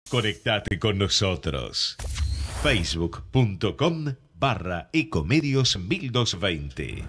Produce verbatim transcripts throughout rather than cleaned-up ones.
Conectate con nosotros. Facebook.com barra Ecomedios mil doscientos veinte.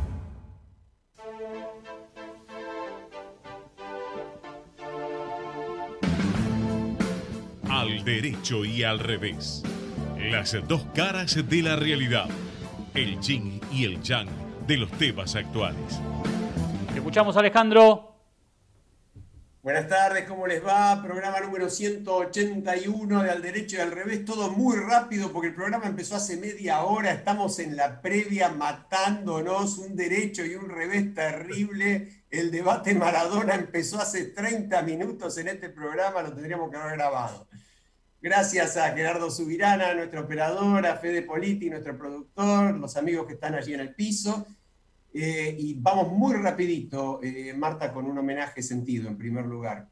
Al derecho y al revés. Las dos caras de la realidad. El yin y el yang de los temas actuales. Escuchamos a Alejandro. Buenas tardes, ¿cómo les va? Programa número ciento ochenta y uno de Al Derecho y al Revés. Todo muy rápido porque el programa empezó hace media hora. Estamos en la previa matándonos, un derecho y un revés terrible. El debate Maradona empezó hace treinta minutos en este programa, lo tendríamos que haber grabado. Gracias a Gerardo Subirana, nuestro operador, a Fede Politi, nuestro productor, los amigos que están allí en el piso. Eh, y vamos muy rapidito, eh, Marta, con un homenaje sentido, en primer lugar.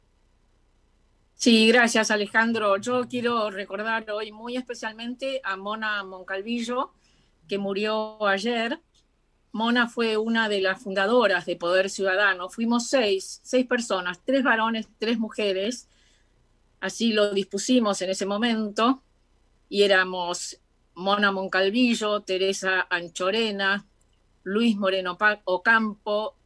Sí, gracias, Alejandro. Yo quiero recordar hoy muy especialmente a Mona Moncalvillo, que murió ayer. Mona fue una de las fundadoras de Poder Ciudadano. Fuimos seis, seis personas, tres varones, tres mujeres. Así lo dispusimos en ese momento. Y éramos Mona Moncalvillo, Teresa Anchorena, Luis Moreno Ocampo,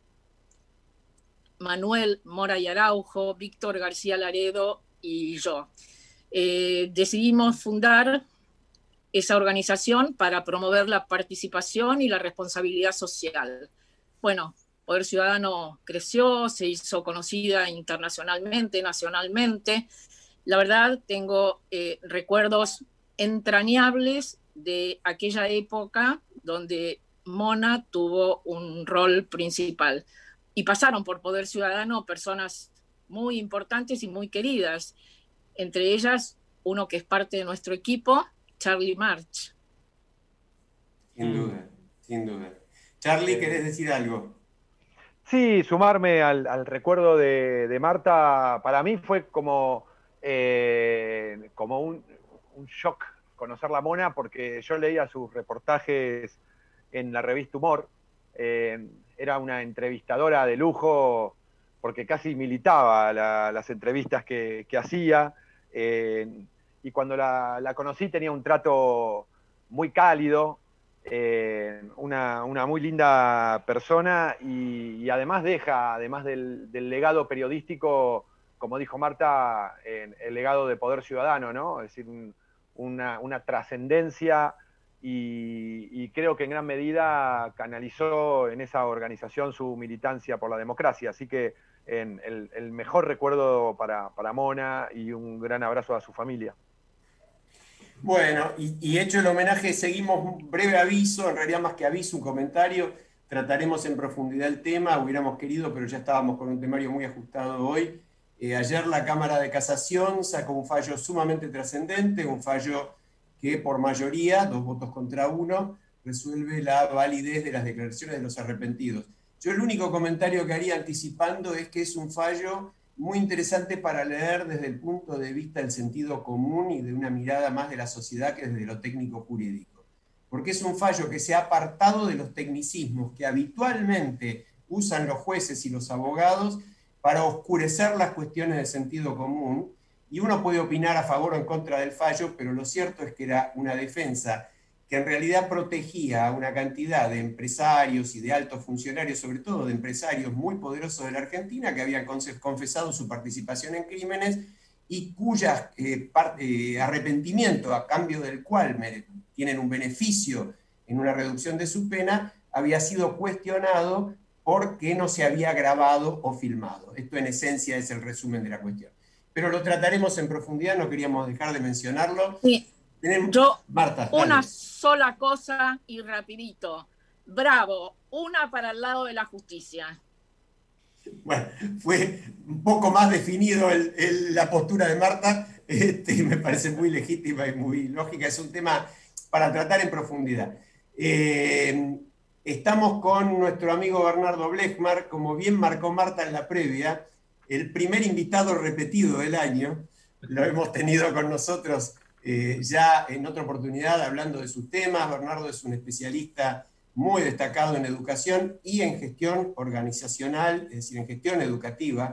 Manuel Mora y Araujo, Víctor García Laredo y yo. Eh, decidimos fundar esa organización para promover la participación y la responsabilidad social. Bueno, Poder Ciudadano creció, se hizo conocida internacionalmente, nacionalmente. La verdad, tengo eh, recuerdos entrañables de aquella época donde Mona tuvo un rol principal. Y pasaron por Poder Ciudadano personas muy importantes y muy queridas. Entre ellas, uno que es parte de nuestro equipo, Charlie March. Sin duda, sin duda. Charlie, ¿querés decir algo? Sí, sumarme al, al recuerdo de, de Marta. Para mí fue como, eh, como un, un shock conocer la Mona, porque yo leía sus reportajes en la revista Humor. Eh, era una entrevistadora de lujo porque casi militaba la, las entrevistas que, que hacía, eh, y cuando la, la conocí tenía un trato muy cálido, eh, una, una muy linda persona, y, y además deja, además del, del legado periodístico, como dijo Marta, eh, el legado de Poder Ciudadano, ¿no? Es decir, un, una, una trascendencia. Y, y creo que en gran medida canalizó en esa organización su militancia por la democracia. Así que en el, el mejor recuerdo para, para Mona, y un gran abrazo a su familia. Bueno, y, y hecho el homenaje, seguimos un breve aviso, en realidad más que aviso, un comentario. Trataremos en profundidad el tema, hubiéramos querido, pero ya estábamos con un temario muy ajustado hoy. Eh, ayer la Cámara de Casación sacó un fallo sumamente trascendente, un fallo que por mayoría, dos votos contra uno, resuelve la validez de las declaraciones de los arrepentidos. Yo el único comentario que haría anticipando es que es un fallo muy interesante para leer desde el punto de vista del sentido común y de una mirada más de la sociedad que desde lo técnico jurídico. Porque es un fallo que se ha apartado de los tecnicismos que habitualmente usan los jueces y los abogados para oscurecer las cuestiones de sentido común. Y uno puede opinar a favor o en contra del fallo, pero lo cierto es que era una defensa que en realidad protegía a una cantidad de empresarios y de altos funcionarios, sobre todo de empresarios muy poderosos de la Argentina, que habían confesado su participación en crímenes y cuya eh, eh, arrepentimiento, a cambio del cual tienen un beneficio en una reducción de su pena, había sido cuestionado porque no se había grabado o filmado. Esto en esencia es el resumen de la cuestión. Pero lo trataremos en profundidad, no queríamos dejar de mencionarlo. Sí. Tenemos... Yo, Marta, una dale. sola cosa y rapidito. Bravo, una para el lado de la justicia. Bueno, fue un poco más definido el, el, la postura de Marta, este, me parece muy legítima y muy lógica, es un tema para tratar en profundidad. Eh, estamos con nuestro amigo Bernardo Blechmar, como bien marcó Marta en la previa, el primer invitado repetido del año, lo hemos tenido con nosotros eh, ya en otra oportunidad hablando de sus temas. Bernardo es un especialista muy destacado en educación y en gestión organizacional, es decir, en gestión educativa,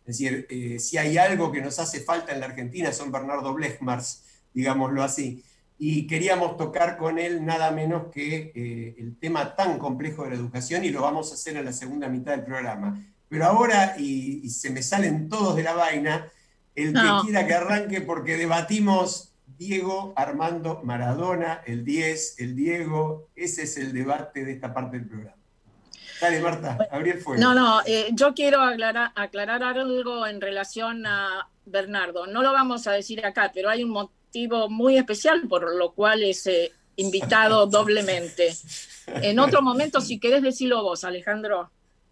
Es decir, eh, si hay algo que nos hace falta en la Argentina son Bernardo Blechmars, digámoslo así. Y queríamos tocar con él nada menos que eh, el tema tan complejo de la educación, y lo vamos a hacer en la segunda mitad del programa. Pero ahora, y, y se me salen todos de la vaina, el que No. quiera que arranque, porque debatimos Diego Armando Maradona, el diez, el Diego, ese es el debate de esta parte del programa. Dale, Marta, abrí el fuego. No, no, eh, yo quiero aclarar, aclarar algo en relación a Bernardo. No lo vamos a decir acá, pero hay un motivo muy especial por lo cual es eh, invitado doblemente. En otro momento, si querés decirlo vos, Alejandro.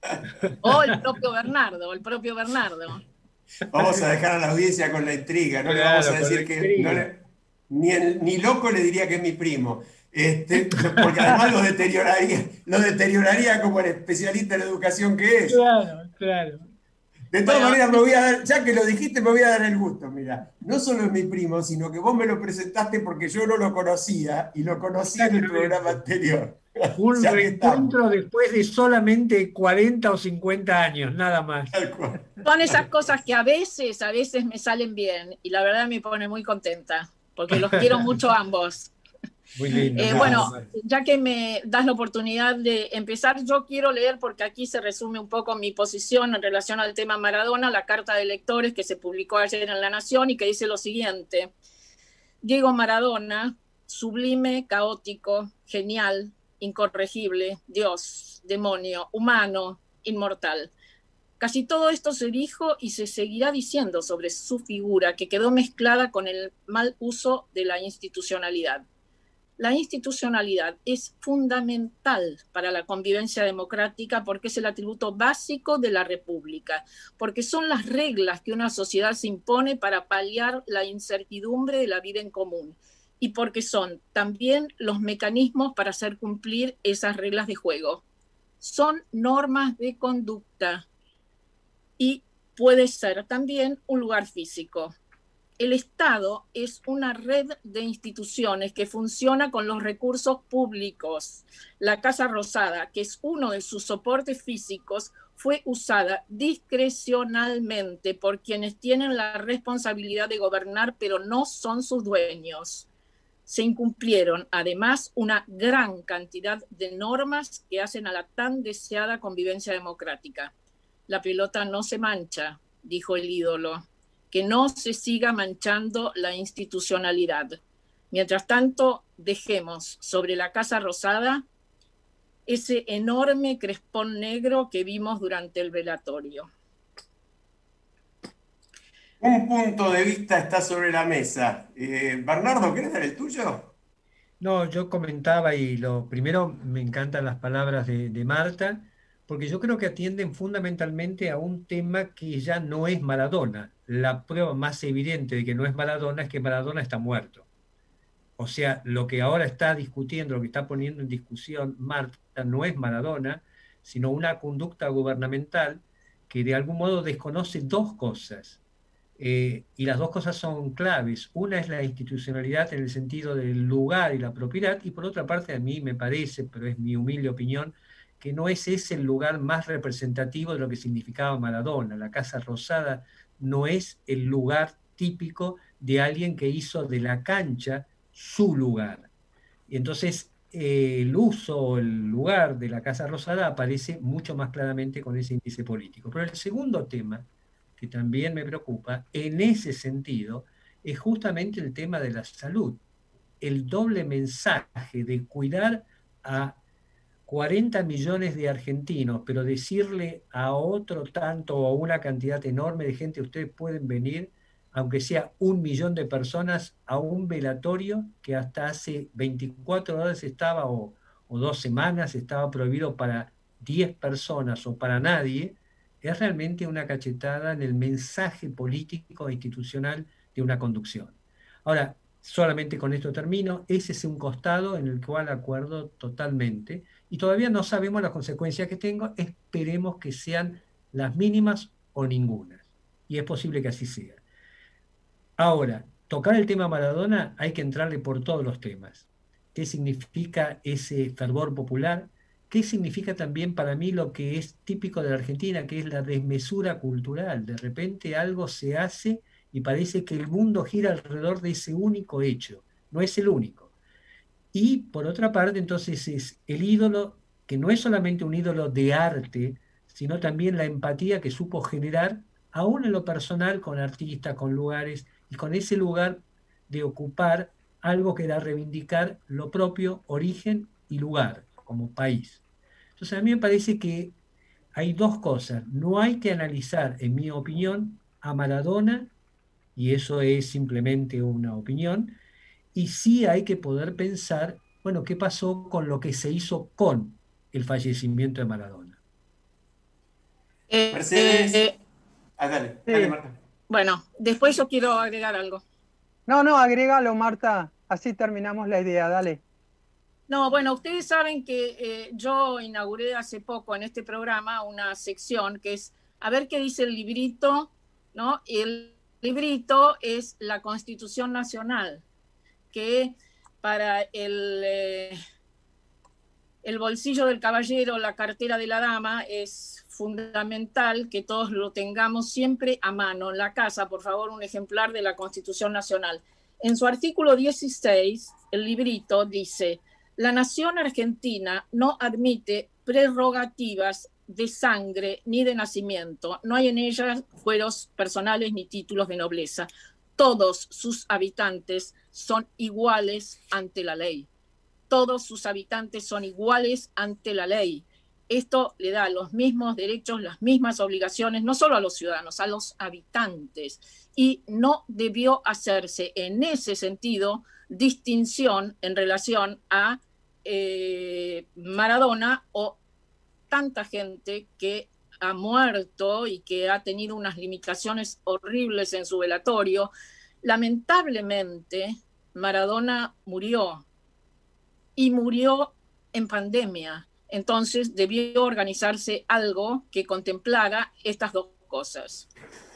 O el propio Bernardo, el propio Bernardo. Vamos a dejar a la audiencia con la intriga, no Claro, le vamos a decir que... No le, ni, el, ni loco le diría que es mi primo. Este, porque además lo deterioraría, lo deterioraría como el especialista en educación que es. Claro, claro. De todas Bueno, maneras, me voy a dar, ya que lo dijiste, me voy a dar el gusto. Mira, no solo es mi primo, sino que vos me lo presentaste porque yo no lo conocía y lo conocí en el programa anterior. Un Ya que estamos. reencuentro después de solamente cuarenta o cincuenta años, nada más. Tal cual. Son esas cosas que a veces, a veces me salen bien y la verdad me pone muy contenta porque los quiero mucho ambos. Muy lindo. Eh, bueno, ya que me das la oportunidad de empezar, yo quiero leer, porque aquí se resume un poco mi posición en relación al tema Maradona, la carta de lectores que se publicó ayer en La Nación y que dice lo siguiente: Diego Maradona, sublime, caótico, genial, incorregible, Dios, demonio, humano, inmortal. Casi todo esto se dijo y se seguirá diciendo sobre su figura, que quedó mezclada con el mal uso de la institucionalidad. La institucionalidad es fundamental para la convivencia democrática porque es el atributo básico de la república, porque son las reglas que una sociedad se impone para paliar la incertidumbre de la vida en común y porque son también los mecanismos para hacer cumplir esas reglas de juego. Son normas de conducta y puede ser también un lugar físico. El Estado es una red de instituciones que funciona con los recursos públicos. La Casa Rosada, que es uno de sus soportes físicos, fue usada discrecionalmente por quienes tienen la responsabilidad de gobernar, pero no son sus dueños. Se incumplieron, además, una gran cantidad de normas que hacen a la tan deseada convivencia democrática. La pelota no se mancha, dijo el ídolo. Que no se siga manchando la institucionalidad. Mientras tanto, dejemos sobre la Casa Rosada ese enorme crespón negro que vimos durante el velatorio. Un punto de vista está sobre la mesa. Eh, Bernardo, ¿querés dar el tuyo? No, yo comentaba y lo primero me encantan las palabras de, de Marta, porque yo creo que atienden fundamentalmente a un tema que ya no es Maradona. La prueba más evidente de que no es Maradona es que Maradona está muerto. O sea, lo que ahora está discutiendo, lo que está poniendo en discusión Marta no es Maradona, sino una conducta gubernamental que de algún modo desconoce dos cosas. Eh, y las dos cosas son claves. Una es la institucionalidad en el sentido del lugar y la propiedad, y por otra parte a mí me parece, pero es mi humilde opinión, que no es ese el lugar más representativo de lo que significaba Maradona. La Casa Rosada no es el lugar típico de alguien que hizo de la cancha su lugar. Y entonces eh, el uso o el lugar de la Casa Rosada aparece mucho más claramente con ese índice político. Pero el segundo tema, que también me preocupa, en ese sentido, es justamente el tema de la salud. El doble mensaje de cuidar a cuarenta millones de argentinos, pero decirle a otro tanto o a una cantidad enorme de gente, ustedes pueden venir, aunque sea un millón de personas, a un velatorio que hasta hace veinticuatro horas estaba, o, o dos semanas, estaba prohibido para diez personas o para nadie, es realmente una cachetada en el mensaje político e institucional de una conducción. Ahora, solamente con esto termino, ese es un costado en el cual acuerdo totalmente, y todavía no sabemos las consecuencias que tengo, esperemos que sean las mínimas o ningunas, y es posible que así sea. Ahora, tocar el tema Maradona hay que entrarle por todos los temas. ¿Qué significa ese fervor popular? qué significa también para mí lo que es típico de la Argentina, que es la desmesura cultural. De repente algo se hace y parece que el mundo gira alrededor de ese único hecho. No es el único. Y por otra parte, entonces es el ídolo, que no es solamente un ídolo de arte, sino también la empatía que supo generar, aún en lo personal, con artistas, con lugares, y con ese lugar de ocupar algo que era reivindicar lo propio, origen y lugar, como país. Entonces a mí me parece que hay dos cosas. No hay que analizar, en mi opinión, a Maradona, y eso es simplemente una opinión, y sí hay que poder pensar, bueno, ¿qué pasó con lo que se hizo con el fallecimiento de Maradona? Eh, Mercedes. eh, Ah, dale, dale, Sí. Marta. bueno, después yo quiero agregar algo. No, no, agrégalo, Marta. Así terminamos la idea, dale. No, bueno, ustedes saben que eh, yo inauguré hace poco en este programa una sección que es a ver qué dice el librito, ¿no? Y el librito es la Constitución Nacional, que para el, eh, el bolsillo del caballero, la cartera de la dama, es fundamental que todos lo tengamos siempre a mano en la casa. Por favor, un ejemplar de la Constitución Nacional. En su artículo dieciséis, el librito dice: la nación argentina no admite prerrogativas de sangre ni de nacimiento. No hay en ella fueros personales ni títulos de nobleza. Todos sus habitantes son iguales ante la ley. Todos sus habitantes son iguales ante la ley. Esto le da los mismos derechos, las mismas obligaciones, no solo a los ciudadanos, a los habitantes. Y no debió hacerse en ese sentido distinción en relación a eh, Maradona o tanta gente que ha muerto y que ha tenido unas limitaciones horribles en su velatorio. Lamentablemente, Maradona murió y murió en pandemia. Entonces debió organizarse algo que contemplara estas dos cosas.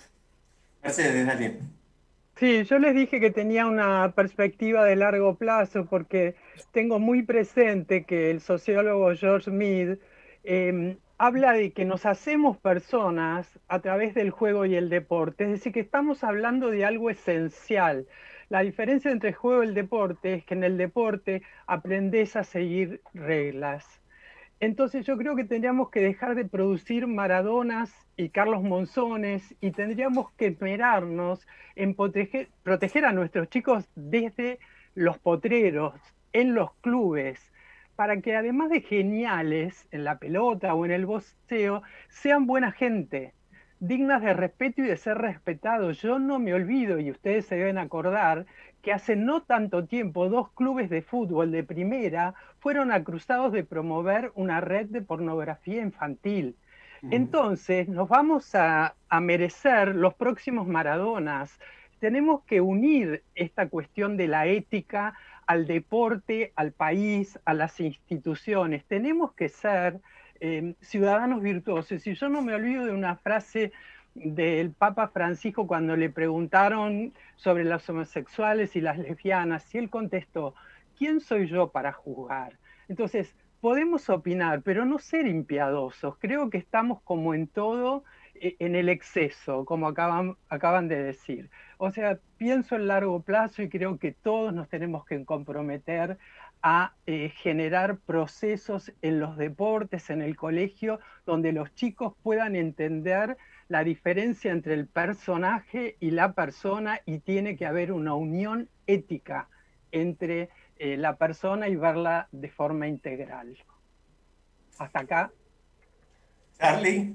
Mercedes, dale. Sí, yo les dije que tenía una perspectiva de largo plazo porque tengo muy presente que el sociólogo George Mead eh, habla de que nos hacemos personas a través del juego y el deporte, es decir, que estamos hablando de algo esencial. La diferencia entre el juego y el deporte es que en el deporte aprendes a seguir reglas. Entonces yo creo que tendríamos que dejar de producir Maradonas y Carlos Monzones y tendríamos que esmerarnos en proteger, proteger a nuestros chicos desde los potreros, en los clubes, para que además de geniales en la pelota o en el boxeo, sean buena gente, dignas de respeto y de ser respetados. Yo no me olvido, y ustedes se deben acordar, que hace no tanto tiempo dos clubes de fútbol de primera fueron acusados de promover una red de pornografía infantil. Entonces nos vamos a, a merecer los próximos Maradonas. Tenemos que unir esta cuestión de la ética al deporte, al país, a las instituciones. Tenemos que ser eh, ciudadanos virtuosos. Y yo no me olvido de una frase del Papa Francisco cuando le preguntaron sobre los homosexuales y las lesbianas, y él contestó: ¿quién soy yo para juzgar? Entonces, podemos opinar, pero no ser impiadosos. Creo que estamos como en todo, en el exceso, como acaban, acaban de decir. O sea, pienso en largo plazo y creo que todos nos tenemos que comprometer a eh, generar procesos en los deportes, en el colegio, donde los chicos puedan entender la diferencia entre el personaje y la persona, y tiene que haber una unión ética entre eh, la persona y verla de forma integral. Hasta acá. Charlie.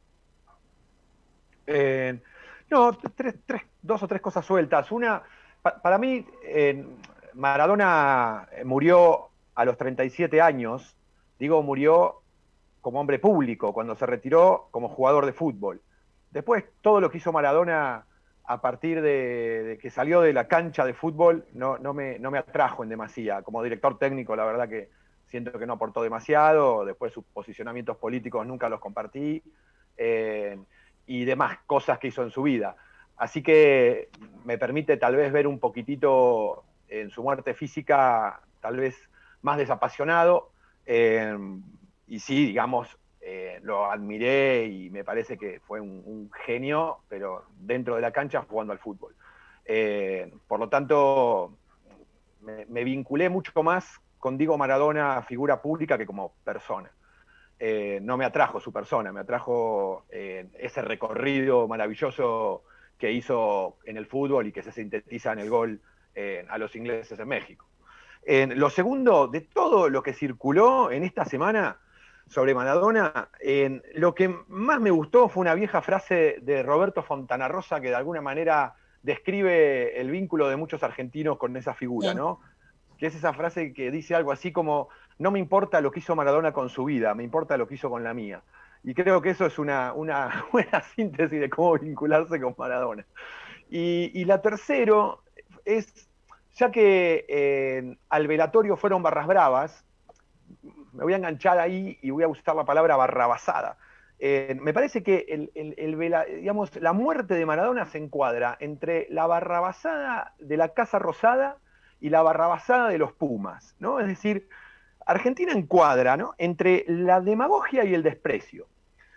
Eh, no, tres, tres, dos o tres cosas sueltas. Una, pa, para mí, eh, Maradona murió a los treinta y siete años, digo, murió como hombre público, cuando se retiró como jugador de fútbol. Después, todo lo que hizo Maradona a partir de, de que salió de la cancha de fútbol no, no, me, no me atrajo en demasía. Como director técnico, la verdad que siento que no aportó demasiado. Después, sus posicionamientos políticos nunca los compartí. Eh, y demás cosas que hizo en su vida. Así que me permite tal vez ver un poquitito en su muerte física, tal vez más desapasionado, eh, y sí, digamos, eh, lo admiré y me parece que fue un, un genio, pero dentro de la cancha jugando al fútbol. Eh, por lo tanto, me, me vinculé mucho más con Diego Maradona, figura pública, que como persona. Eh, no me atrajo su persona, me atrajo eh, ese recorrido maravilloso que hizo en el fútbol y que se sintetiza en el gol eh, a los ingleses en México. Eh, lo segundo, de todo lo que circuló en esta semana sobre Maradona, eh, lo que más me gustó fue una vieja frase de Roberto Fontana Rosa que de alguna manera describe el vínculo de muchos argentinos con esa figura, ¿no? Que es esa frase que dice algo así como: no me importa lo que hizo Maradona con su vida, me importa lo que hizo con la mía. Y creo que eso es una, una buena síntesis de cómo vincularse con Maradona. Y, y la tercero es, ya que eh, al velatorio fueron barras bravas, me voy a enganchar ahí y voy a usar la palabra barrabasada. Eh, me parece que el, el, el, digamos, la muerte de Maradona se encuadra entre la barrabasada de la Casa Rosada y la barrabasada de los Pumas, ¿no? Es decir, Argentina encuadra, ¿no?, entre la demagogia y el desprecio.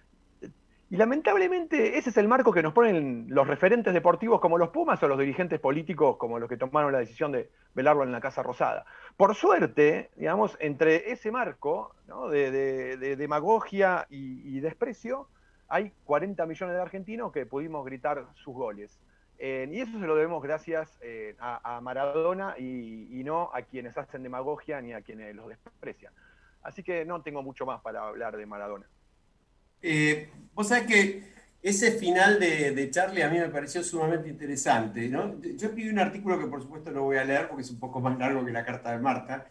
Y lamentablemente ese es el marco que nos ponen los referentes deportivos como los Pumas o los dirigentes políticos como los que tomaron la decisión de velarlo en la Casa Rosada. Por suerte, digamos, entre ese marco, ¿no?, de, de, de demagogia y, y desprecio, hay cuarenta millones de argentinos que pudimos gritar sus goles. Eh, y eso se lo debemos gracias eh, a, a Maradona y, y no a quienes hacen demagogia ni a quienes los desprecian. Así que no tengo mucho más para hablar de Maradona. Eh, vos sabés que ese final de, de Charlie a mí me pareció sumamente interesante, ¿no? Yo escribí un artículo que por supuesto no voy a leer porque es un poco más largo que la carta de Marta.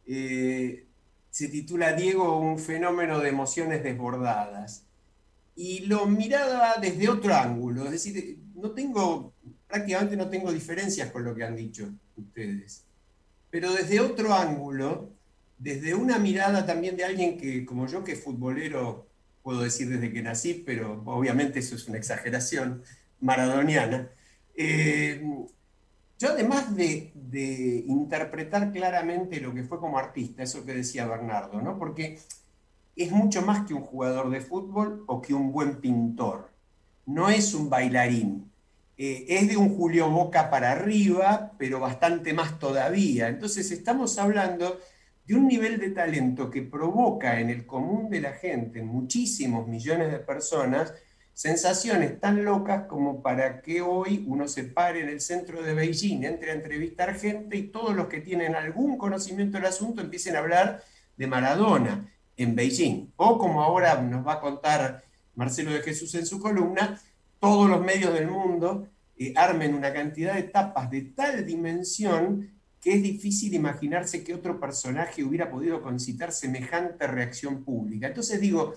Eh, se titula Diego, un fenómeno de emociones desbordadas. Y lo miraba desde otro ángulo, es decir, no tengo, prácticamente no tengo diferencias con lo que han dicho ustedes, pero desde otro ángulo, desde una mirada también de alguien que, como yo, que es futbolero, puedo decir desde que nací, pero obviamente eso es una exageración maradoniana. Eh, yo además de, de interpretar claramente lo que fue como artista, eso que decía Bernardo, ¿no?, porque es mucho más que un jugador de fútbol o que un buen pintor. No es un bailarín. Eh, es de un Julio Boca para arriba, pero bastante más todavía. Entonces estamos hablando de un nivel de talento que provoca en el común de la gente, en muchísimos millones de personas, sensaciones tan locas como para que hoy uno se pare en el centro de Beijing, entre a entrevistar gente y todos los que tienen algún conocimiento del asunto empiecen a hablar de Maradona en Beijing. O como ahora nos va a contar Marcelo de Jesús en su columna, todos los medios del mundo eh, armen una cantidad de tapas de tal dimensión que es difícil imaginarse que otro personaje hubiera podido concitar semejante reacción pública. Entonces digo,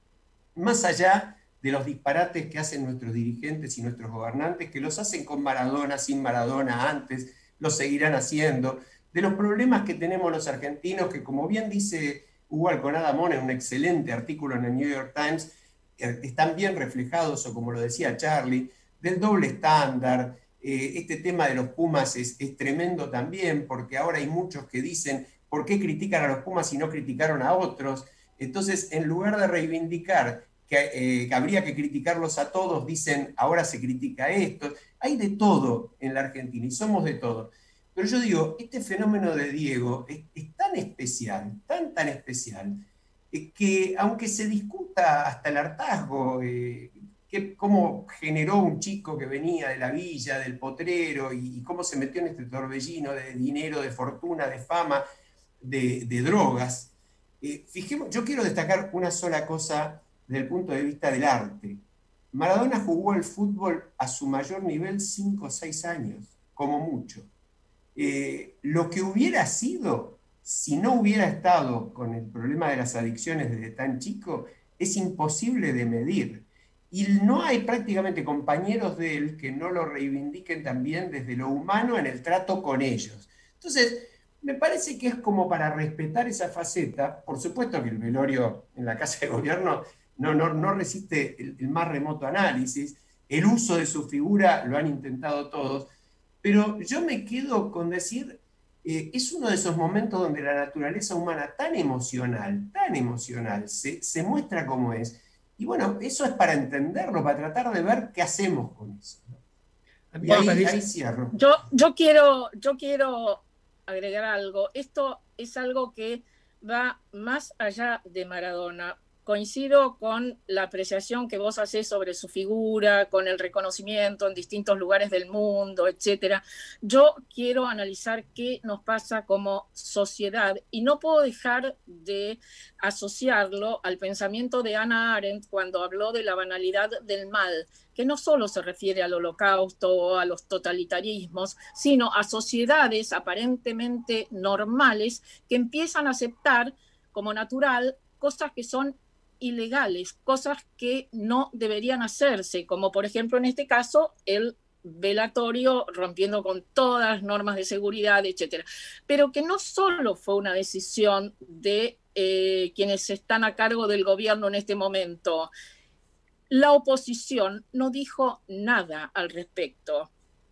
más allá de los disparates que hacen nuestros dirigentes y nuestros gobernantes, que los hacen con Maradona, sin Maradona, antes, los seguirán haciendo, de los problemas que tenemos los argentinos, que como bien dice Hugo Alconada Mon en un excelente artículo en el New York Times, están bien reflejados, o como lo decía Charlie, del doble estándar. Eh, este tema de los Pumas es, es tremendo también, porque ahora hay muchos que dicen, ¿por qué critican a los Pumas y no criticaron a otros? Entonces, en lugar de reivindicar que, eh, que habría que criticarlos a todos, dicen, ahora se critica a estos. Hay de todo en la Argentina, y somos de todo. Pero yo digo, este fenómeno de Diego es, es tan especial, tan, tan especial, eh, que aunque se discuta hasta el hartazgo, eh, que, cómo generó un chico que venía de la villa, del potrero, y, y cómo se metió en este torbellino de dinero, de fortuna, de fama, de, de drogas. Eh, fijemos, yo quiero destacar una sola cosa desde el punto de vista del arte. Maradona jugó al fútbol a su mayor nivel cinco o seis años, como mucho. Eh, lo que hubiera sido, si no hubiera estado con el problema de las adicciones desde tan chico, es imposible de medir. Y no hay prácticamente compañeros de él que no lo reivindiquen también desde lo humano en el trato con ellos. Entonces, me parece que es como para respetar esa faceta. Por supuesto que el velorio en la Casa de Gobierno no, no, no resiste el, el más remoto análisis. El uso de su figura lo han intentado todos. Pero yo me quedo con decir eh, es uno de esos momentos donde la naturaleza humana tan emocional, tan emocional, se, se muestra como es. Y bueno, eso es para entenderlo, para tratar de ver qué hacemos con eso. Y ahí, ahí cierro. Yo, yo, quiero, yo quiero agregar algo. Esto es algo que va más allá de Maradona. Coincido con la apreciación que vos hacés sobre su figura, con el reconocimiento en distintos lugares del mundo, etcétera. Yo quiero analizar qué nos pasa como sociedad y no puedo dejar de asociarlo al pensamiento de Hannah Arendt cuando habló de la banalidad del mal, que no solo se refiere al holocausto o a los totalitarismos, sino a sociedades aparentemente normales que empiezan a aceptar como natural cosas que son ilegales, cosas que no deberían hacerse, como por ejemplo en este caso el velatorio rompiendo con todas las normas de seguridad, etcétera. Pero que no solo fue una decisión de eh, quienes están a cargo del gobierno en este momento. La oposición no dijo nada al respecto.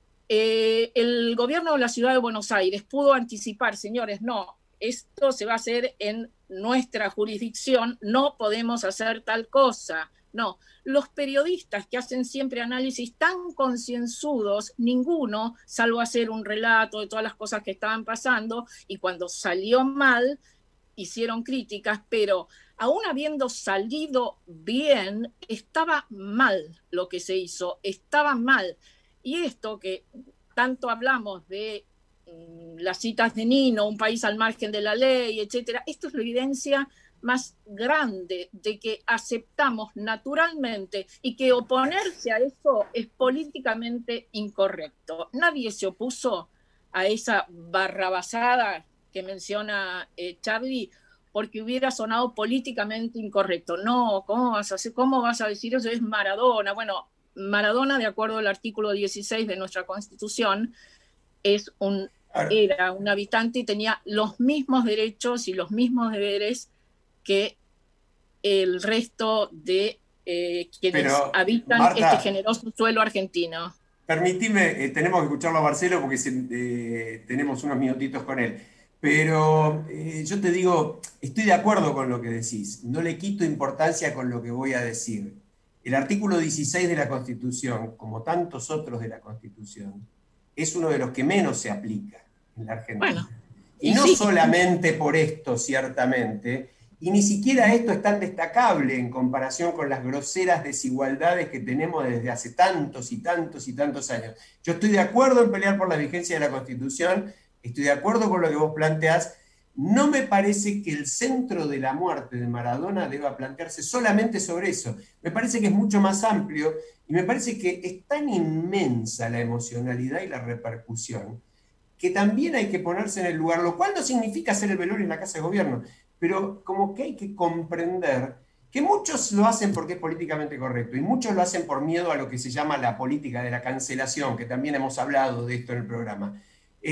Eh, el gobierno de la ciudad de Buenos Aires pudo anticipar, señores, no, esto se va a hacer en nuestra jurisdicción, no podemos hacer tal cosa. No, los periodistas que hacen siempre análisis tan concienzudos, ninguno, salvo hacer un relato de todas las cosas que estaban pasando, y cuando salió mal, hicieron críticas, pero aún habiendo salido bien, estaba mal lo que se hizo, estaba mal. Y esto que tanto hablamos de las citas de Nino, un país al margen de la ley, etcétera, esto es la evidencia más grande de que aceptamos naturalmente y que oponerse a eso es políticamente incorrecto. Nadie se opuso a esa barrabasada que menciona eh, Charlie porque hubiera sonado políticamente incorrecto. No, ¿cómo vas a hacer, cómo vas a decir eso? Es Maradona. Bueno, Maradona, de acuerdo al artículo dieciséis de nuestra Constitución, es un era un habitante y tenía los mismos derechos y los mismos deberes que el resto de eh, quienes Pero, habitan Marta, este generoso suelo argentino. Permitime, eh, tenemos que escucharlo a Marcelo porque se, eh, tenemos unos minutitos con él. Pero eh, yo te digo, estoy de acuerdo con lo que decís, no le quito importancia con lo que voy a decir. El artículo dieciséis de la Constitución, como tantos otros de la Constitución, es uno de los que menos se aplica en la Argentina. Bueno, y, y no sí. solamente por esto, ciertamente, y ni siquiera esto es tan destacable en comparación con las groseras desigualdades que tenemos desde hace tantos y tantos y tantos años. Yo estoy de acuerdo en pelear por la vigencia de la Constitución, estoy de acuerdo con lo que vos planteás. No me parece que el centro de la muerte de Maradona deba plantearse solamente sobre eso. Me parece que es mucho más amplio y me parece que es tan inmensa la emocionalidad y la repercusión que también hay que ponerse en el lugar, lo cual no significa hacer el velorio en la Casa de Gobierno, pero como que hay que comprender que muchos lo hacen porque es políticamente correcto y muchos lo hacen por miedo a lo que se llama la política de la cancelación, que también hemos hablado de esto en el programa.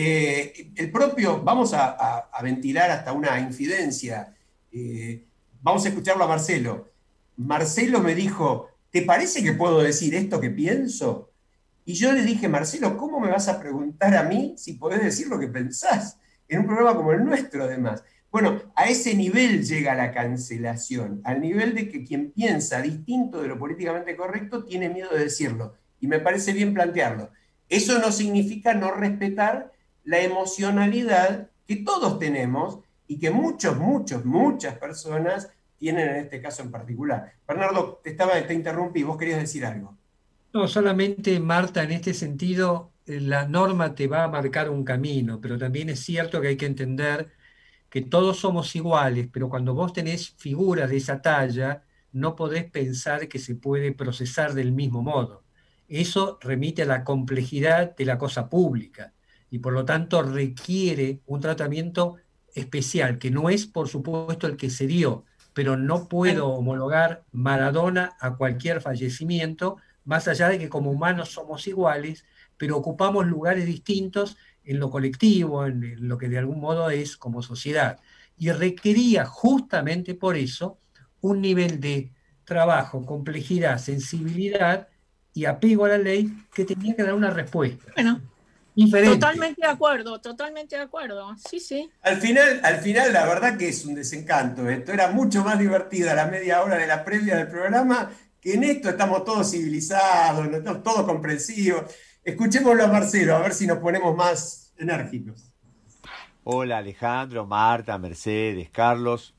Eh, el propio, vamos a, a, a ventilar hasta una infidencia, eh, vamos a escucharlo a Marcelo. Marcelo me dijo, ¿te parece que puedo decir esto que pienso? Y yo le dije, Marcelo, ¿cómo me vas a preguntar a mí si podés decir lo que pensás? En un programa como el nuestro, además. Bueno, a ese nivel llega la cancelación, al nivel de que quien piensa distinto de lo políticamente correcto tiene miedo de decirlo. Y me parece bien plantearlo. Eso no significa no respetar la emocionalidad que todos tenemos y que muchos, muchos, muchas personas tienen en este caso en particular. Bernardo, te, estaba, te interrumpí, vos querías decir algo. No, solamente, Marta, en este sentido, la norma te va a marcar un camino, pero también es cierto que hay que entender que todos somos iguales, pero cuando vos tenés figuras de esa talla, no podés pensar que se puede procesar del mismo modo. Eso remite a la complejidad de la cosa pública y por lo tanto requiere un tratamiento especial, que no es por supuesto el que se dio, pero no puedo homologar Maradona a cualquier fallecimiento, más allá de que como humanos somos iguales, pero ocupamos lugares distintos en lo colectivo, en lo que de algún modo es como sociedad. Y requería justamente por eso un nivel de trabajo, complejidad, sensibilidad y apego a la ley que tenía que dar una respuesta. Bueno, diferente. Totalmente de acuerdo, totalmente de acuerdo. Sí, sí. Al final, al final, la verdad que es un desencanto. Esto era mucho más divertida la media hora de la previa del programa, que en esto estamos todos civilizados, ¿no? Estamos todos comprensivos. Escuchémoslo a Marcelo, a ver si nos ponemos más enérgicos. Hola Alejandro, Marta, Mercedes, Carlos.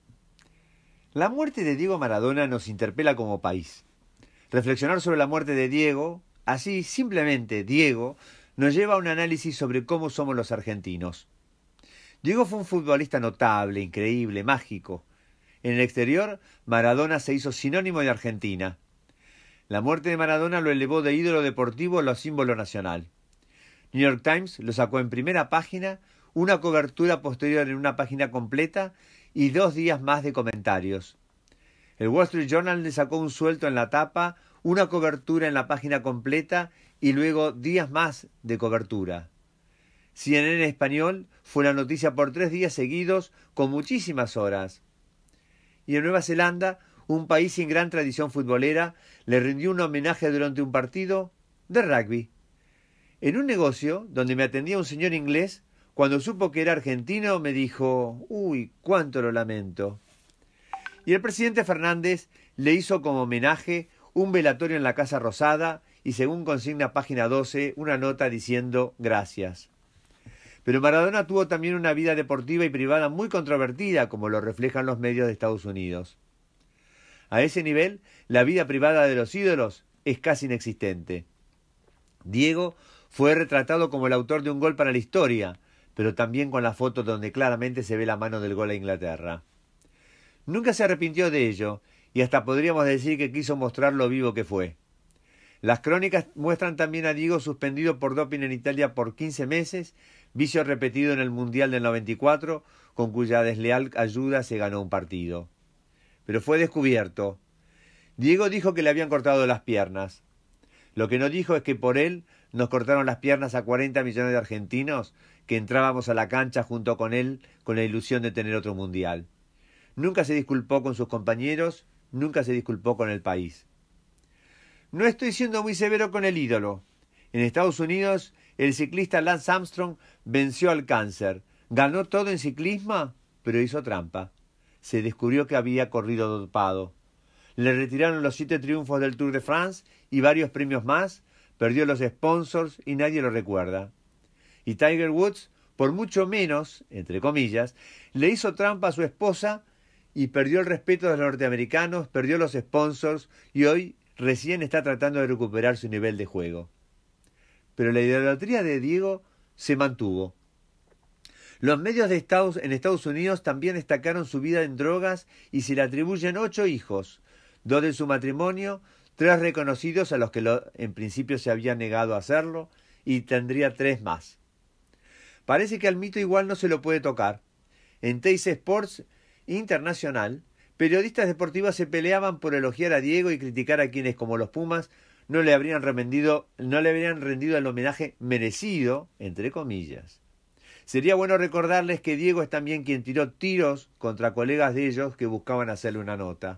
La muerte de Diego Maradona nos interpela como país. Reflexionar sobre la muerte de Diego, así simplemente Diego, nos lleva a un análisis sobre cómo somos los argentinos. Diego fue un futbolista notable, increíble, mágico. En el exterior, Maradona se hizo sinónimo de Argentina. La muerte de Maradona lo elevó de ídolo deportivo a símbolo nacional. New York Times lo sacó en primera página, una cobertura posterior en una página completa y dos días más de comentarios. El Wall Street Journal le sacó un suelto en la tapa, una cobertura en la página completa y luego días más de cobertura. C N N en español fue la noticia por tres días seguidos con muchísimas horas. Y en Nueva Zelanda, un país sin gran tradición futbolera, le rindió un homenaje durante un partido de rugby. En un negocio donde me atendía un señor inglés, cuando supo que era argentino, me dijo, uy, cuánto lo lamento. Y el presidente Fernández le hizo como homenaje un velatorio en la Casa Rosada y, según consigna página doce, una nota diciendo gracias. Pero Maradona tuvo también una vida deportiva y privada muy controvertida, como lo reflejan los medios de Estados Unidos. A ese nivel, la vida privada de los ídolos es casi inexistente. Diego fue retratado como el autor de un gol para la historia, pero también con la foto donde claramente se ve la mano del gol a Inglaterra. Nunca se arrepintió de ello, y hasta podríamos decir que quiso mostrar lo vivo que fue. Las crónicas muestran también a Diego suspendido por doping en Italia por quince meses, vicio repetido en el Mundial del noventa y cuatro, con cuya desleal ayuda se ganó un partido. Pero fue descubierto. Diego dijo que le habían cortado las piernas. Lo que no dijo es que por él nos cortaron las piernas a cuarenta millones de argentinos que entrábamos a la cancha junto con él con la ilusión de tener otro mundial. Nunca se disculpó con sus compañeros, nunca se disculpó con el país. No estoy siendo muy severo con el ídolo. En Estados Unidos, el ciclista Lance Armstrong venció al cáncer. Ganó todo en ciclismo, pero hizo trampa. Se descubrió que había corrido dopado. Le retiraron los siete triunfos del Tour de France y varios premios más, perdió los sponsors y nadie lo recuerda. Y Tiger Woods, por mucho menos, entre comillas, le hizo trampa a su esposa y perdió el respeto de los norteamericanos, perdió los sponsors y hoy recién está tratando de recuperar su nivel de juego. Pero la idolatría de Diego se mantuvo. Los medios de Estados, en Estados Unidos también destacaron su vida en drogas y se le atribuyen ocho hijos, dos de su matrimonio, tres reconocidos a los que lo, en principio se había negado a hacerlo, y tendría tres más. Parece que al mito igual no se lo puede tocar. En Teis Sports Internacional, periodistas deportivos se peleaban por elogiar a Diego y criticar a quienes, como los Pumas, no le habrían rendido, no le habrían rendido el homenaje merecido, entre comillas. Sería bueno recordarles que Diego es también quien tiró tiros contra colegas de ellos que buscaban hacerle una nota.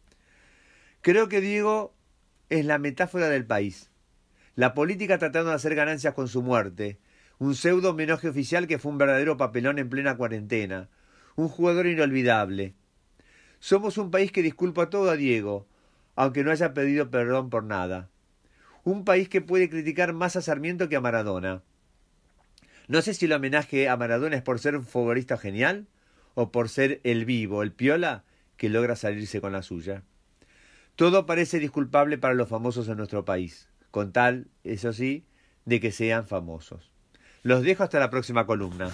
Creo que Diego es la metáfora del país. La política tratando de hacer ganancias con su muerte. Un pseudo homenaje oficial que fue un verdadero papelón en plena cuarentena. Un jugador inolvidable. Somos un país que disculpa todo a Diego, aunque no haya pedido perdón por nada. Un país que puede criticar más a Sarmiento que a Maradona. No sé si el homenaje a Maradona es por ser un futbolista genial o por ser el vivo, el piola, que logra salirse con la suya. Todo parece disculpable para los famosos en nuestro país, con tal, eso sí, de que sean famosos. Los dejo hasta la próxima columna.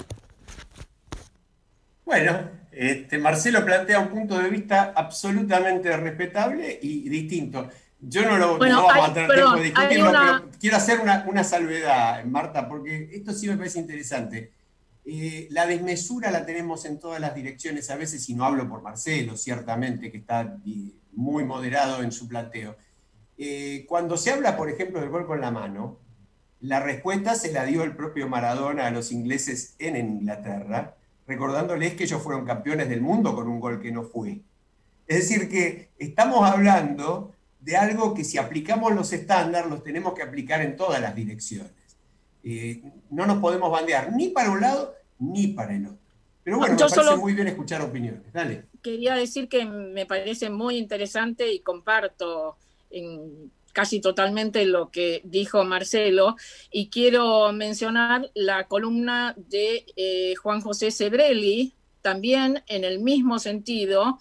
Bueno, este, Marcelo plantea un punto de vista absolutamente respetable y distinto. Yo no lo bueno, no vamos hay, a tener perdón, tiempo de discutirlo, una... pero quiero hacer una, una salvedad, Marta, porque esto sí me parece interesante. Eh, la desmesura la tenemos en todas las direcciones, a veces, y no hablo por Marcelo, ciertamente, que está muy moderado en su planteo. Eh, cuando se habla, por ejemplo, del gol con la mano, la respuesta se la dio el propio Maradona a los ingleses en Inglaterra, recordándoles que ellos fueron campeones del mundo con un gol que no fue. Es decir, que estamos hablando de algo que si aplicamos los estándares los tenemos que aplicar en todas las direcciones. Eh, no nos podemos bandear ni para un lado ni para el otro. Pero bueno, Yo me parece solo muy bien escuchar opiniones. Dale. quería decir que me parece muy interesante y comparto en casi totalmente lo que dijo Marcelo, y quiero mencionar la columna de eh, Juan José Sebrelli, también en el mismo sentido.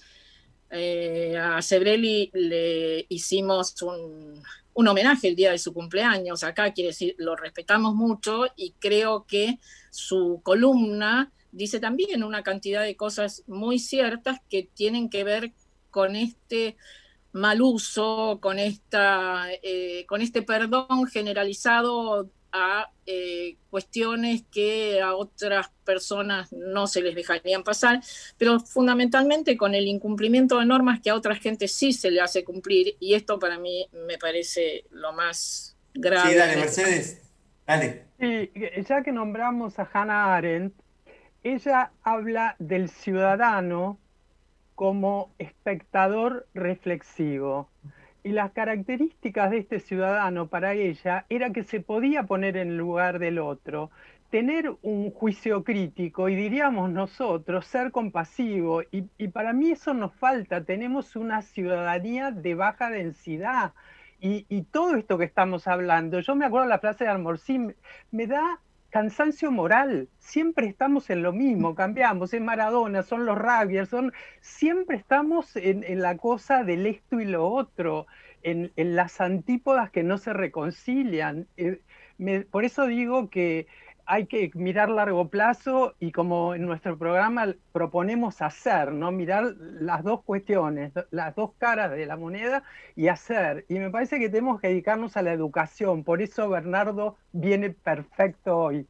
Eh, a Sebrelli le hicimos un, un homenaje el día de su cumpleaños acá, quiere decir, lo respetamos mucho, y creo que su columna dice también una cantidad de cosas muy ciertas que tienen que ver con este mal uso, con, esta, eh, con este perdón generalizado a eh, cuestiones que a otras personas no se les dejarían pasar, pero fundamentalmente con el incumplimiento de normas que a otra gente sí se le hace cumplir, y esto para mí me parece lo más grave. Sí, dale, Mercedes, dale. Sí, ya que nombramos a Hannah Arendt, ella habla del ciudadano como espectador reflexivo. Y las características de este ciudadano para ella era que se podía poner en el lugar del otro, tener un juicio crítico y, diríamos nosotros, ser compasivo. Y, y para mí eso nos falta. Tenemos una ciudadanía de baja densidad. Y, y todo esto que estamos hablando, yo me acuerdo de la frase de Almorcín, me da cansancio moral. Siempre estamos en lo mismo, cambiamos, es Maradona, son los Rabiers, son... siempre estamos en, en la cosa del esto y lo otro, en, en las antípodas que no se reconcilian. Eh, me, por eso digo que hay que mirar largo plazo, y como en nuestro programa proponemos hacer, ¿no? Mirar las dos cuestiones, las dos caras de la moneda y hacer. Y me parece que tenemos que dedicarnos a la educación. Por eso Bernardo viene perfecto hoy.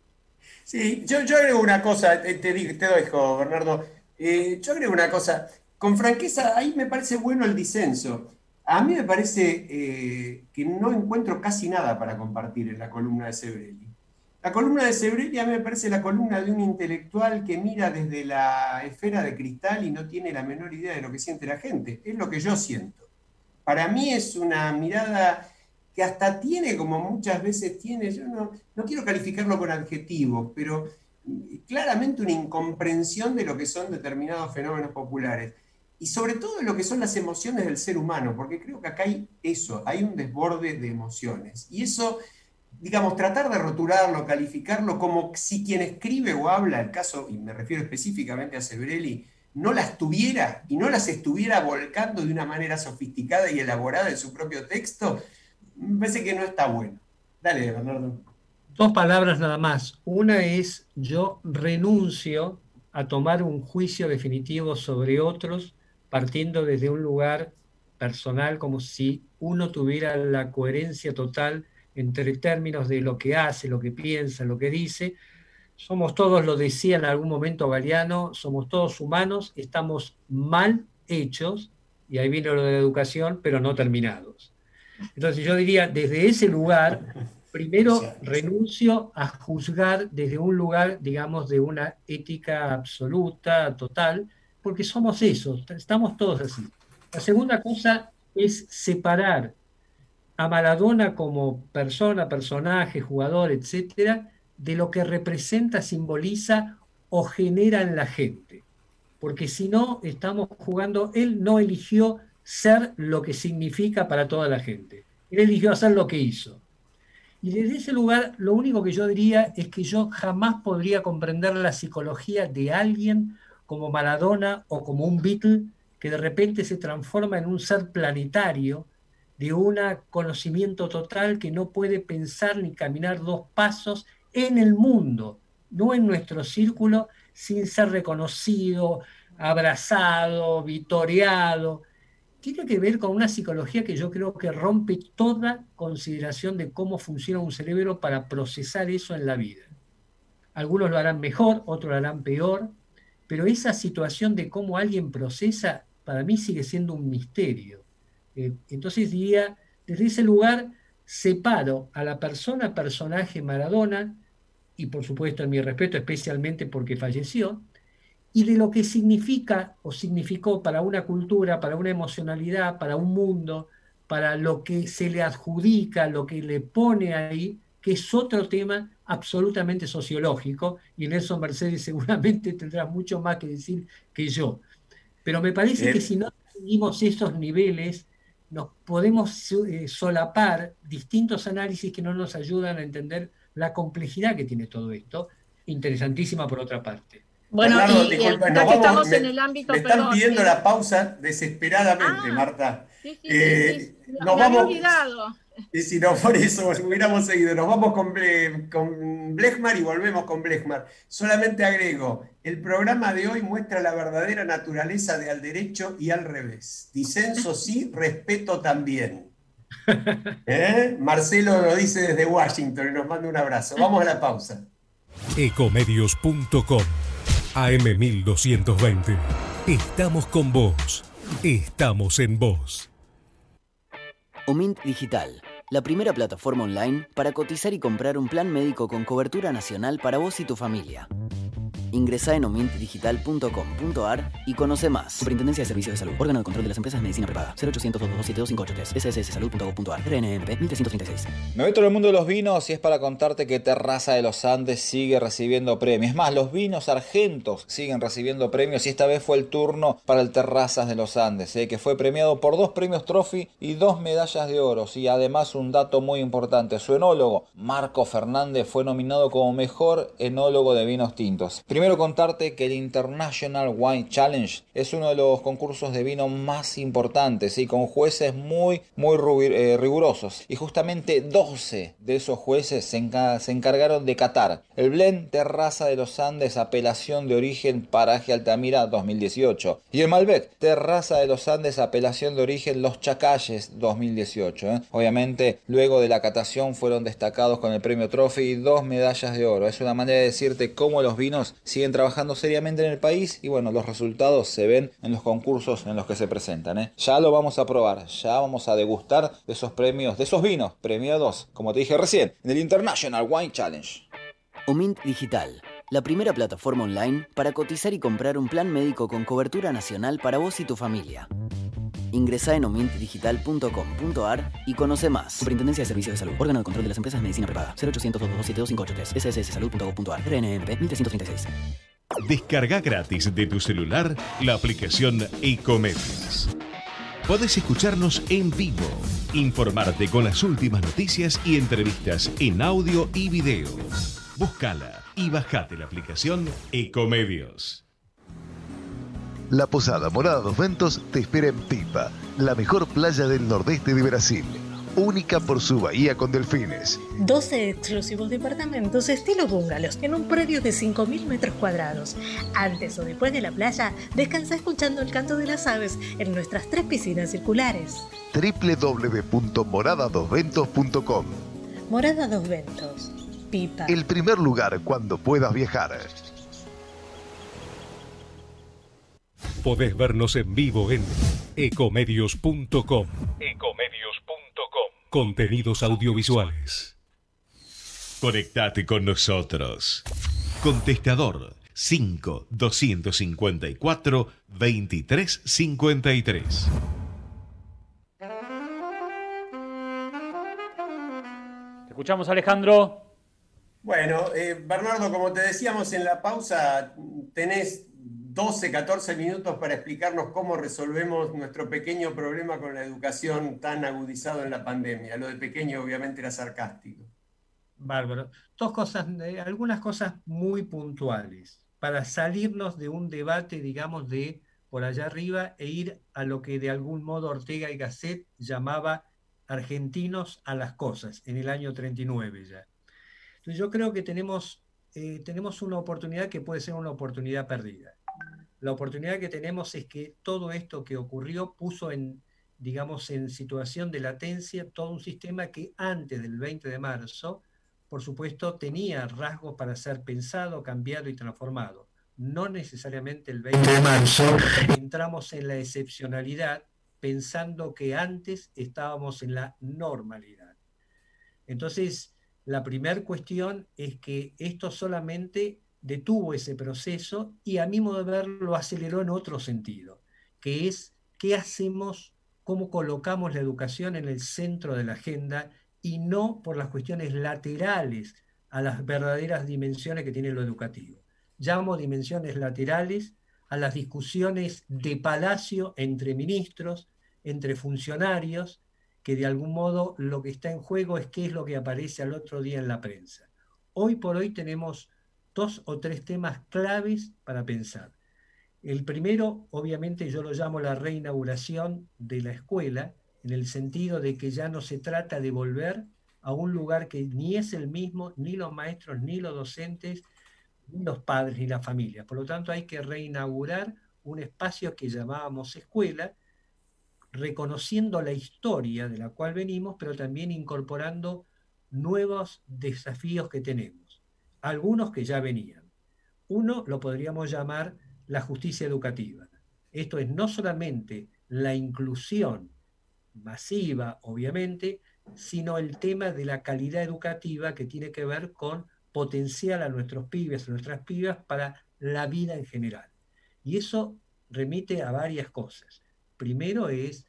Sí, yo, yo agrego una cosa, te, te, te dejo, Bernardo. Eh, yo agrego una cosa. Con franqueza, ahí me parece bueno el disenso. A mí me parece eh, que no encuentro casi nada para compartir en la columna de Sebrelli. La columna de Sebrelli a mí me parece la columna de un intelectual que mira desde la esfera de cristal y no tiene la menor idea de lo que siente la gente. Es lo que yo siento. Para mí es una mirada que hasta tiene, como muchas veces tiene, yo no, no quiero calificarlo con adjetivos, pero claramente una incomprensión de lo que son determinados fenómenos populares. Y sobre todo de lo que son las emociones del ser humano, porque creo que acá hay eso, hay un desborde de emociones. Y eso, digamos, tratar de rotularlo, calificarlo como si quien escribe o habla, el caso, y me refiero específicamente a Sebrelli, no las tuviera y no las estuviera volcando de una manera sofisticada y elaborada en su propio texto, me parece que no está bueno. Dale, Bernardo. Dos palabras nada más. Una es: yo renuncio a tomar un juicio definitivo sobre otros partiendo desde un lugar personal, como si uno tuviera la coherencia total entre términos de lo que hace, lo que piensa, lo que dice. Somos todos, lo decía en algún momento Galeano, somos todos humanos, estamos mal hechos, y ahí viene lo de la educación, pero no terminados. Entonces yo diría, desde ese lugar, primero renuncio a juzgar desde un lugar, digamos, de una ética absoluta, total, porque somos eso, estamos todos así. La segunda cosa es separar a Maradona como persona, personaje, jugador, etcétera, de lo que representa, simboliza o genera en la gente. Porque si no, estamos jugando, él no eligió ser lo que significa para toda la gente. Él eligió hacer lo que hizo. Y desde ese lugar, lo único que yo diría es que yo jamás podría comprender la psicología de alguien como Maradona o como un Beatle que de repente se transforma en un ser planetario de un conocimiento total que no puede pensar ni caminar dos pasos en el mundo, no en nuestro círculo, sin ser reconocido, abrazado, vitoreado. Tiene que ver con una psicología que yo creo que rompe toda consideración de cómo funciona un cerebro para procesar eso en la vida. Algunos lo harán mejor, otros lo harán peor, pero esa situación de cómo alguien procesa, para mí sigue siendo un misterio. Eh, entonces diría, desde ese lugar separo a la persona, personaje Maradona, y por supuesto en mi respeto, especialmente porque falleció, y de lo que significa o significó para una cultura, para una emocionalidad, para un mundo, para lo que se le adjudica, lo que le pone ahí, que es otro tema absolutamente sociológico, y Nelson Mercedes seguramente tendrá mucho más que decir que yo. Pero me parece Bien. que si no seguimos esos niveles, nos podemos eh, solapar distintos análisis que no nos ayudan a entender la complejidad que tiene todo esto, interesantísima por otra parte. Bueno, Bernardo, y, disculpa, y nos acá que vamos, estamos me, en el ámbito, me están perdón, pidiendo eh, la pausa desesperadamente, Ah, Marta. sí, sí, Eh, sí, sí, me, nos me había vamos, olvidado. y si no, por eso hubiéramos seguido. Nos vamos con, Ble- con Blechmar y volvemos con Blechmar. Solamente agrego, el programa de hoy muestra la verdadera naturaleza de al derecho y al revés. Disenso sí, respeto también. ¿Eh? Marcelo lo dice desde Washington y nos manda un abrazo. Vamos a la pausa. Ecomedios punto com A M mil doscientos veinte. Estamos con vos. Estamos en vos. Omint Digital, la primera plataforma online para cotizar y comprar un plan médico con cobertura nacional para vos y tu familia. Ingresá en omint digital punto com punto a r y conoce más. Superintendencia de Servicios de Salud. Órgano de Control de las Empresas de Medicina Prepaga. cero ochocientos, dos dos siete, dos cinco ocho tres. s s s salud punto gov punto a r. R N M P mil trescientos treinta y seis. Me meto en el mundo de los vinos y es para contarte que Terraza de los Andes sigue recibiendo premios. Es más, los vinos argentos siguen recibiendo premios y esta vez fue el turno para el Terrazas de los Andes, ¿eh? que fue premiado por dos premios Trophy y dos medallas de oro. Y además un dato muy importante, su enólogo Marco Fernández fue nominado como mejor enólogo de vinos tintos. Primero contarte que el International Wine Challenge es uno de los concursos de vino más importantes y con jueces muy muy eh, rigurosos, y justamente doce de esos jueces se, enca se encargaron de catar el blend Terraza de los Andes apelación de origen Paraje Altamira dos mil dieciocho y el Malbec Terraza de los Andes apelación de origen Los Chacalles dos mil dieciocho. ¿eh? Obviamente luego de la catación fueron destacados con el premio Trophy y dos medallas de oro. Es una manera de decirte cómo los vinos siguen trabajando seriamente en el país y bueno, los resultados se ven en los concursos en los que se presentan. ¿eh? Ya lo vamos a probar, ya vamos a degustar de esos premios, de esos vinos premiados, como te dije recién, en el International Wine Challenge. Omint Digital, la primera plataforma online para cotizar y comprar un plan médico con cobertura nacional para vos y tu familia. Ingresá en omint digital punto com punto a r y conoce más. Superintendencia de Servicios de Salud. Órgano de Control de las Empresas de Medicina Prepaga. cero ochocientos, dos dos siete, dos cinco ocho tres. s s s salud punto gov punto a r. R N M P mil trescientos treinta y seis. Descarga gratis de tu celular la aplicación Ecomedios. Podés escucharnos en vivo, informarte con las últimas noticias y entrevistas en audio y video. Búscala y bajate la aplicación Ecomedios. La Posada Morada dos Ventos te espera en Pipa, la mejor playa del nordeste de Brasil. Única por su bahía con delfines. doce exclusivos departamentos estilo bungalows en un predio de cinco mil metros cuadrados. Antes o después de la playa, descansa escuchando el canto de las aves en nuestras tres piscinas circulares. doble u doble u doble u punto morada dos ventos punto com. Morada dos Ventos, Pipa. El primer lugar cuando puedas viajar. Podés vernos en vivo en ecomedios punto com. Ecomedios punto com. Contenidos audiovisuales. Conectate con nosotros. Contestador cinco doscientos cincuenta y cuatro veintitrés cincuenta y tres. Te escuchamos, Alejandro. Bueno, eh, Bernardo, como te decíamos en la pausa, tenés doce, catorce minutos para explicarnos cómo resolvemos nuestro pequeño problema con la educación tan agudizado en la pandemia. Lo de pequeño obviamente era sarcástico. Bárbaro. Dos cosas, eh, algunas cosas muy puntuales para salirnos de un debate, digamos, de por allá arriba e ir a lo que de algún modo Ortega y Gasset llamaba argentinos a las cosas en el año treinta y nueve ya. Entonces yo creo que tenemos, eh, tenemos una oportunidad que puede ser una oportunidad perdida. La oportunidad que tenemos es que todo esto que ocurrió puso en, digamos, en situación de latencia todo un sistema que antes del veinte de marzo, por supuesto, tenía rasgos para ser pensado, cambiado y transformado. No necesariamente el veinte de marzo entramos en la excepcionalidad pensando que antes estábamos en la normalidad. Entonces, la primera cuestión es que esto solamente detuvo ese proceso y a mi modo de ver lo aceleró en otro sentido, que es qué hacemos, cómo colocamos la educación en el centro de la agenda y no por las cuestiones laterales a las verdaderas dimensiones que tiene lo educativo. Llamo dimensiones laterales a las discusiones de palacio entre ministros, entre funcionarios, que de algún modo lo que está en juego es qué es lo que aparece al otro día en la prensa. Hoy por hoy tenemos dos o tres temas claves para pensar. El primero, obviamente, yo lo llamo la reinauguración de la escuela, en el sentido de que ya no se trata de volver a un lugar que ni es el mismo, ni los maestros, ni los docentes, ni los padres, ni las familias. Por lo tanto, hay que reinaugurar un espacio que llamábamos escuela, reconociendo la historia de la cual venimos, pero también incorporando nuevos desafíos que tenemos, algunos que ya venían. Uno lo podríamos llamar la justicia educativa. Esto es no solamente la inclusión masiva, obviamente, sino el tema de la calidad educativa que tiene que ver con potenciar a nuestros pibes, a nuestras pibas para la vida en general. Y eso remite a varias cosas. Primero es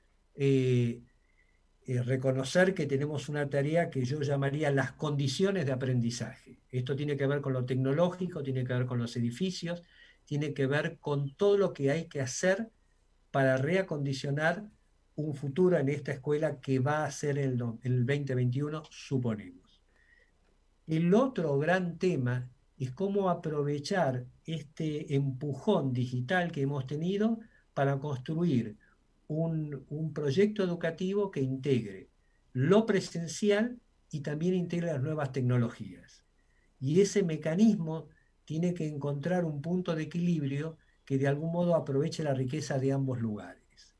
eh, eh, reconocer que tenemos una tarea que yo llamaría las condiciones de aprendizaje. Esto tiene que ver con lo tecnológico, tiene que ver con los edificios, tiene que ver con todo lo que hay que hacer para reacondicionar un futuro en esta escuela que va a ser el, el veinte veintiuno, suponemos. El otro gran tema es cómo aprovechar este empujón digital que hemos tenido para construir un, un proyecto educativo que integre lo presencial y también integre las nuevas tecnologías. Y ese mecanismo tiene que encontrar un punto de equilibrio que de algún modo aproveche la riqueza de ambos lugares.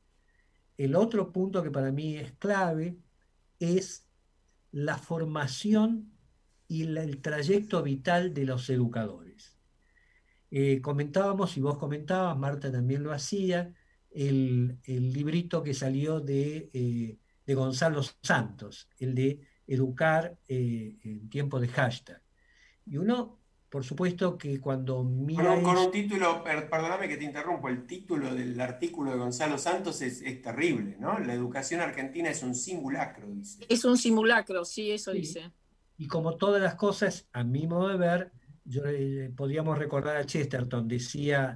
El otro punto que para mí es clave es la formación y la, el trayecto vital de los educadores. Eh, comentábamos, y vos comentabas, Marta también lo hacía, el, el librito que salió de, eh, de Gonzalo Santos, el de Educar eh, en tiempo de hashtag. Y uno, por supuesto que cuando mira... Con, con un título, per, perdóname que te interrumpo, el título del artículo de Gonzalo Santos es, es terrible, ¿no? La educación argentina es un simulacro, dice. Es un simulacro, sí, eso Sí. dice. Y como todas las cosas, a mi modo de ver, yo, eh, podríamos recordar a Chesterton, decía,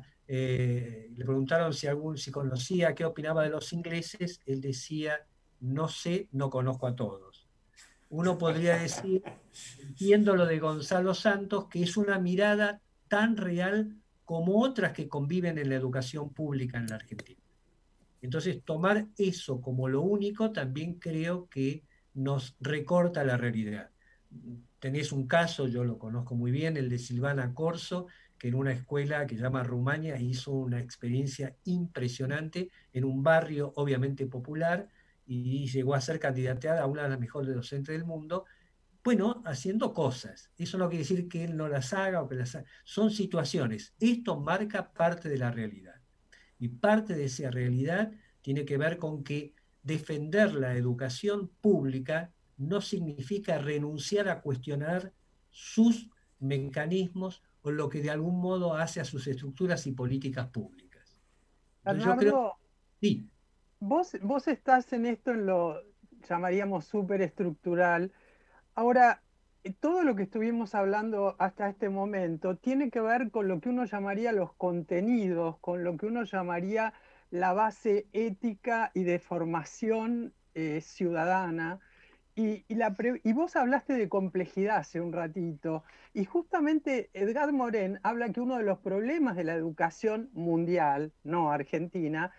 eh, le preguntaron si, algún, si conocía, qué opinaba de los ingleses, él decía, no sé, no conozco a todos. Uno podría decir, entiendo lo de Gonzalo Santos, que es una mirada tan real como otras que conviven en la educación pública en la Argentina. Entonces, tomar eso como lo único también creo que nos recorta la realidad. Tenés un caso, yo lo conozco muy bien, el de Silvana Corso, que en una escuela que se llama Rumania hizo una experiencia impresionante en un barrio obviamente popular y llegó a ser candidateada a una de las mejores docentes del mundo, bueno, haciendo cosas. Eso no quiere decir que él no las haga o que las haga. Son situaciones. Esto marca parte de la realidad. Y parte de esa realidad tiene que ver con que defender la educación pública no significa renunciar a cuestionar sus mecanismos o lo que de algún modo hace a sus estructuras y políticas públicas. Entonces, yo creo, sí. Vos, vos estás en esto, en lo llamaríamos superestructural. Ahora, todo lo que estuvimos hablando hasta este momento tiene que ver con lo que uno llamaría los contenidos, con lo que uno llamaría la base ética y de formación eh, ciudadana. Y, y, la pre y vos hablaste de complejidad hace un ratito, y justamente Edgar Morin habla que uno de los problemas de la educación mundial, no argentina,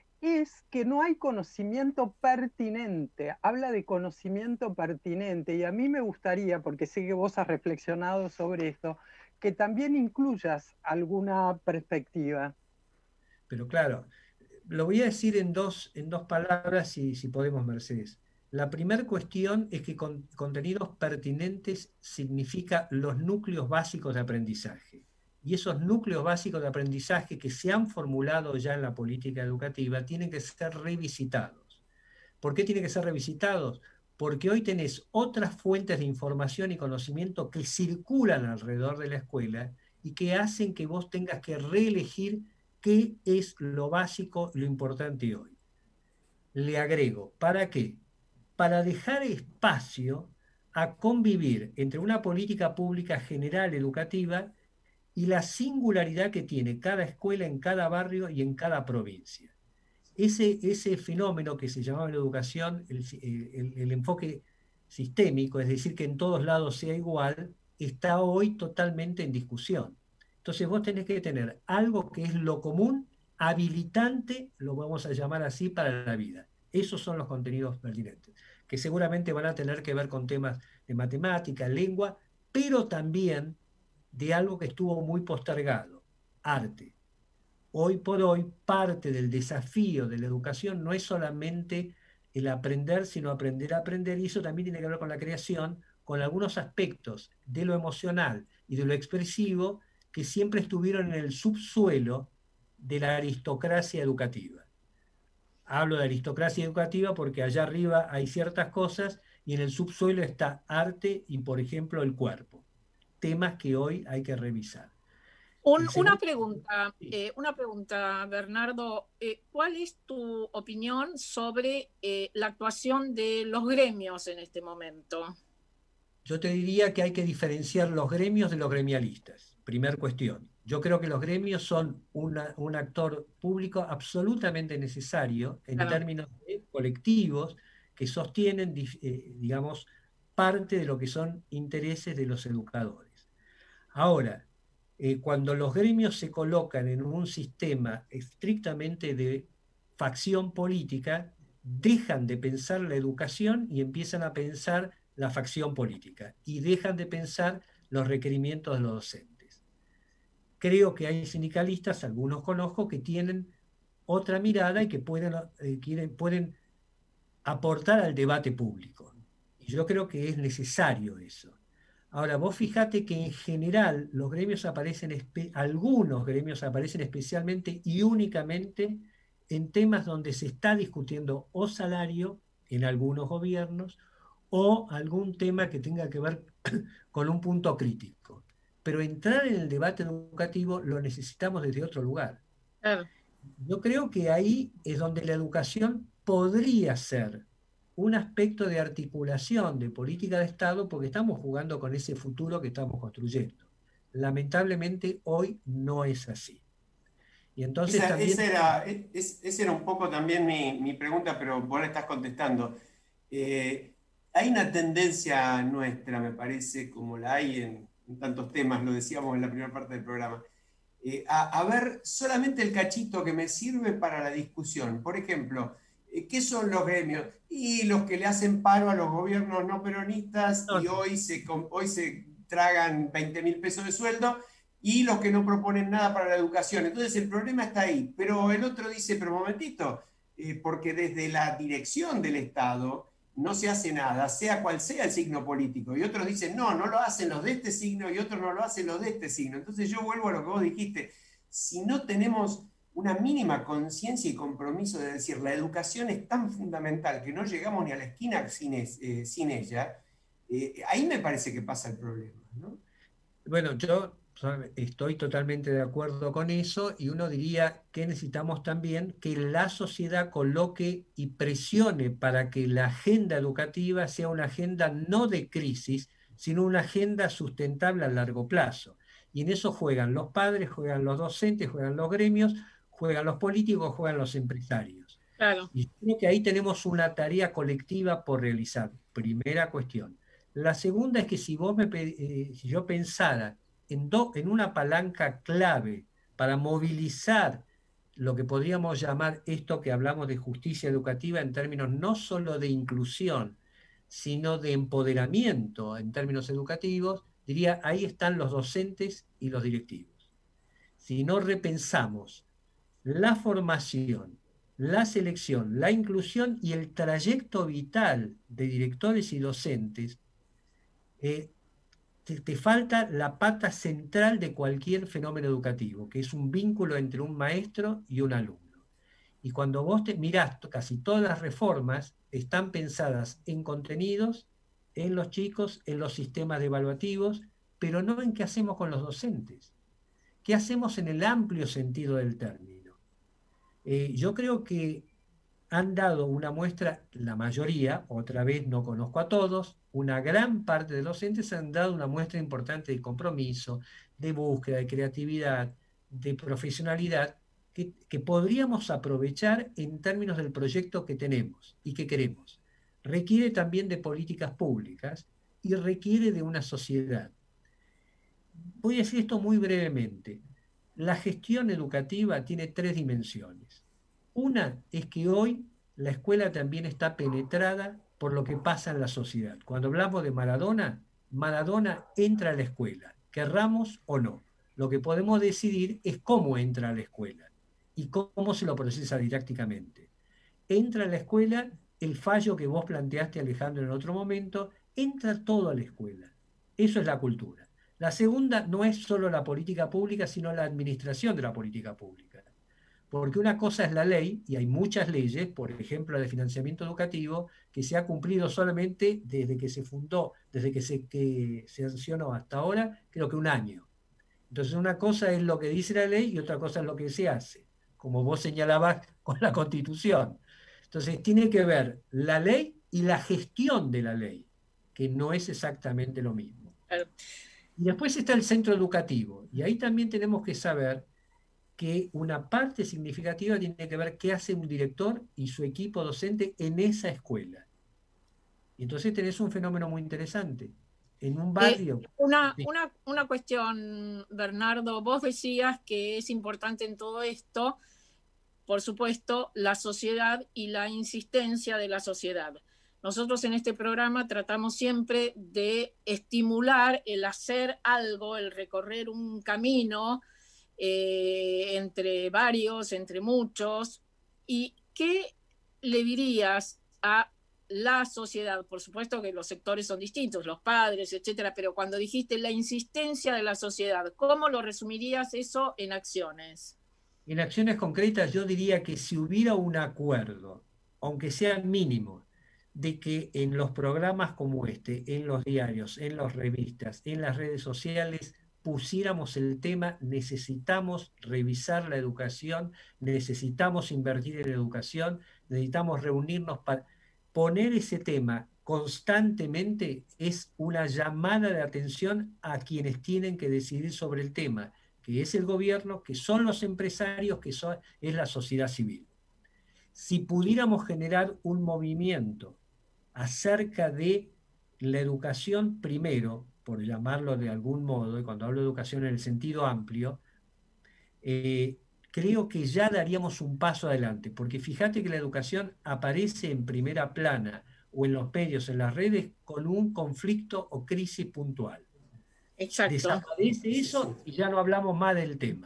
es que no hay conocimiento pertinente. Habla de conocimiento pertinente, y a mí me gustaría, porque sé que vos has reflexionado sobre esto, que también incluyas alguna perspectiva. Pero claro, lo voy a decir en dos, en dos palabras, si, si podemos, Mercedes. La primera cuestión es que con, contenidos pertinentes significa los núcleos básicos de aprendizaje. Y esos núcleos básicos de aprendizaje que se han formulado ya en la política educativa tienen que ser revisitados. ¿Por qué tienen que ser revisitados? Porque hoy tenés otras fuentes de información y conocimiento que circulan alrededor de la escuela y que hacen que vos tengas que reelegir qué es lo básico, lo importante hoy. Le agrego, ¿para qué? Para dejar espacio a convivir entre una política pública general educativa y la singularidad que tiene cada escuela en cada barrio y en cada provincia. Ese, ese fenómeno que se llamaba en la educación el, el, el enfoque sistémico, es decir, que en todos lados sea igual, está hoy totalmente en discusión. Entonces vos tenés que tener algo que es lo común, habilitante, lo vamos a llamar así, para la vida. Esos son los contenidos pertinentes, que seguramente van a tener que ver con temas de matemática, lengua, pero también de algo que estuvo muy postergado, arte. Hoy por hoy, parte del desafío de la educación no es solamente el aprender, sino aprender a aprender, y eso también tiene que ver con la creación, con algunos aspectos de lo emocional y de lo expresivo que siempre estuvieron en el subsuelo de la aristocracia educativa. Hablo de aristocracia educativa porque allá arriba hay ciertas cosas y en el subsuelo está arte y, por ejemplo, el cuerpo. Temas que hoy hay que revisar. Un, una pregunta, eh, una pregunta, Bernardo. Eh, ¿Cuál es tu opinión sobre eh, la actuación de los gremios en este momento? Yo te diría que hay que diferenciar los gremios de los gremialistas. Primer cuestión. Yo creo que los gremios son una, un actor público absolutamente necesario en claro. términos de colectivos que sostienen, eh, digamos, parte de lo que son intereses de los educadores. Ahora, eh, cuando los gremios se colocan en un sistema estrictamente de facción política, dejan de pensar la educación y empiezan a pensar la facción política y dejan de pensar los requerimientos de los docentes. Creo que hay sindicalistas, algunos conozco, que tienen otra mirada y que pueden, eh, quieren, pueden aportar al debate público. Y yo creo que es necesario eso. Ahora, vos fijate que en general los gremios aparecen, algunos gremios aparecen especialmente y únicamente en temas donde se está discutiendo o salario en algunos gobiernos o algún tema que tenga que ver con un punto crítico. Pero entrar en el debate educativo lo necesitamos desde otro lugar. Claro. Yo creo que ahí es donde la educación podría ser un aspecto de articulación de política de Estado, porque estamos jugando con ese futuro que estamos construyendo. Lamentablemente hoy no es así. Y entonces esa, también... esa, era, es, esa era un poco también mi, mi pregunta, pero vos la estás contestando. Eh, hay una tendencia nuestra, me parece, como la hay en, en tantos temas, lo decíamos en la primera parte del programa, eh, a, a ver solamente el cachito que me sirve para la discusión. Por ejemplo, ¿qué son los gremios? Y los que le hacen paro a los gobiernos no peronistas y hoy se, hoy se tragan veinte mil pesos de sueldo, y los que no proponen nada para la educación. Entonces el problema está ahí. Pero el otro dice, pero un momentito, eh, porque desde la dirección del Estado no se hace nada, sea cual sea el signo político. Y otros dicen, no, no lo hacen los de este signo, y otros no lo hacen los de este signo. Entonces yo vuelvo a lo que vos dijiste. Si no tenemos una mínima conciencia y compromiso de decir, la educación es tan fundamental que no llegamos ni a la esquina sin, es, eh, sin ella, eh, ahí me parece que pasa el problema, ¿no? Bueno, yo estoy totalmente de acuerdo con eso, y uno diría que necesitamos también que la sociedad coloque y presione para que la agenda educativa sea una agenda no de crisis, sino una agenda sustentable a largo plazo. Y en eso juegan los padres, juegan los docentes, juegan los gremios, juegan los políticos, juegan los empresarios. Claro. Y creo que ahí tenemos una tarea colectiva por realizar. Primera cuestión. La segunda es que si, vos me, eh, si yo pensara en, do, en una palanca clave para movilizar lo que podríamos llamar esto que hablamos de justicia educativa en términos no solo de inclusión, sino de empoderamiento en términos educativos, diría, ahí están los docentes y los directivos. Si no repensamos la formación, la selección, la inclusión y el trayecto vital de directores y docentes, eh, te, te falta la pata central de cualquier fenómeno educativo, que es un vínculo entre un maestro y un alumno. Y cuando vos te mirás, casi todas las reformas están pensadas en contenidos, en los chicos, en los sistemas evaluativos, pero no en qué hacemos con los docentes. ¿Qué hacemos en el amplio sentido del término? Eh, yo creo que han dado una muestra, la mayoría, otra vez no conozco a todos, una gran parte de los docentes han dado una muestra importante de compromiso, de búsqueda, de creatividad, de profesionalidad, que, que podríamos aprovechar en términos del proyecto que tenemos y que queremos. Requiere también de políticas públicas y requiere de una sociedad. Voy a decir esto muy brevemente. La gestión educativa tiene tres dimensiones. Una es que hoy la escuela también está penetrada por lo que pasa en la sociedad. Cuando hablamos de Maradona, Maradona entra a la escuela, querramos o no. Lo que podemos decidir es cómo entra a la escuela y cómo se lo procesa didácticamente. Entra a la escuela el fallo que vos planteaste, Alejandro, en otro momento, entra todo a la escuela. Eso es la cultura. La segunda no es solo la política pública, sino la administración de la política pública. Porque una cosa es la ley, y hay muchas leyes, por ejemplo la de financiamiento educativo, que se ha cumplido solamente desde que se fundó, desde que se, que se sancionó hasta ahora, creo que un año. Entonces una cosa es lo que dice la ley y otra cosa es lo que se hace, como vos señalabas con la Constitución. Entonces tiene que ver la ley y la gestión de la ley, que no es exactamente lo mismo. Y después está el centro educativo, y ahí también tenemos que saber que una parte significativa tiene que ver qué hace un director y su equipo docente en esa escuela. Y entonces tenés un fenómeno muy interesante. En un barrio... Eh, una, una, una cuestión, Bernardo, vos decías que es importante en todo esto, por supuesto, la sociedad y la insistencia de la sociedad. Nosotros en este programa tratamos siempre de estimular el hacer algo, el recorrer un camino, Eh, entre varios, entre muchos. ¿Y qué le dirías a la sociedad? Por supuesto que los sectores son distintos, los padres, etcétera, pero cuando dijiste la insistencia de la sociedad, ¿cómo lo resumirías eso en acciones? En acciones concretas yo diría que si hubiera un acuerdo, aunque sea mínimo, de que en los programas como este, en los diarios, en las revistas, en las redes sociales, pusiéramos el tema, necesitamos revisar la educación, necesitamos invertir en educación, necesitamos reunirnos para poner ese tema constantemente, es una llamada de atención a quienes tienen que decidir sobre el tema, que es el gobierno, que son los empresarios, que son, es la sociedad civil. Si pudiéramos generar un movimiento acerca de la educación primero, por llamarlo de algún modo, y cuando hablo de educación en el sentido amplio, eh, creo que ya daríamos un paso adelante, porque fíjate que la educación aparece en primera plana o en los medios, en las redes, con un conflicto o crisis puntual. Exacto. Desaparece eso y ya no hablamos más del tema.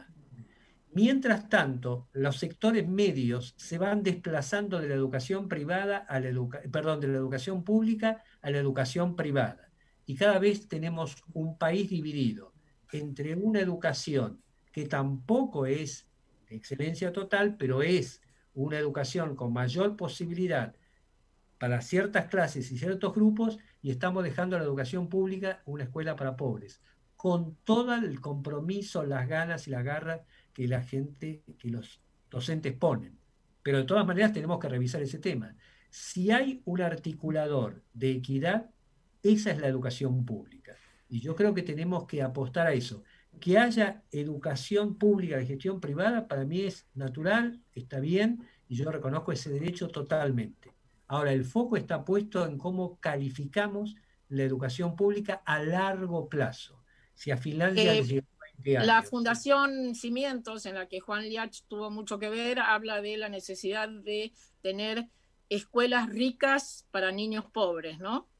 Mientras tanto, los sectores medios se van desplazando de la educación privada a la educa- perdón, de la educación pública a la educación privada. Y cada vez tenemos un país dividido entre una educación que tampoco es de excelencia total, pero es una educación con mayor posibilidad para ciertas clases y ciertos grupos, y estamos dejando a la educación pública una escuela para pobres, con todo el compromiso, las ganas y las garras que la gente, que los docentes ponen. Pero de todas maneras tenemos que revisar ese tema. Si hay un articulador de equidad, esa es la educación pública. Y yo creo que tenemos que apostar a eso. Que haya educación pública de gestión privada, para mí es natural, está bien, y yo reconozco ese derecho totalmente. Ahora, el foco está puesto en cómo calificamos la educación pública a largo plazo. Si a Finlandia Eh, le llegó veinte años. La Fundación Cimientos, en la que Juan Liach tuvo mucho que ver, habla de la necesidad de tener escuelas ricas para niños pobres, ¿no?